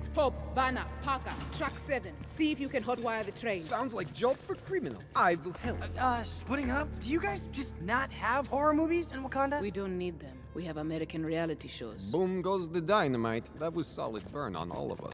Hope, Banner, Parker, track 7. See if you can hotwire the train. Sounds like job for criminal. I will help. Splitting up? Do you guys just not have horror movies in Wakanda? We don't need them. We have American reality shows. Boom goes the dynamite. That was solid burn on all of us.